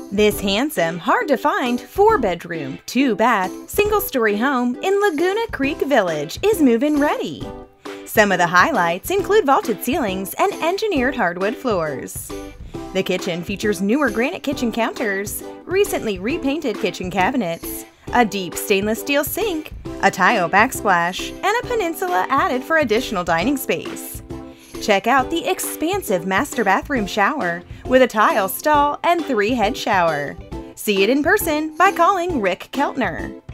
This handsome, hard-to-find 4-bedroom, 2-bath, single-story home in Laguna Creek Village is move-in ready. Some of the highlights include vaulted ceilings and engineered hardwood floors. The kitchen features newer granite kitchen counters, recently repainted kitchen cabinets, a deep stainless steel sink, a Tahoe backsplash, and a peninsula added for additional dining space. Check out the expansive master bathroom shower with a tile stall and 3-head shower. See it in person by calling Rick Keltner.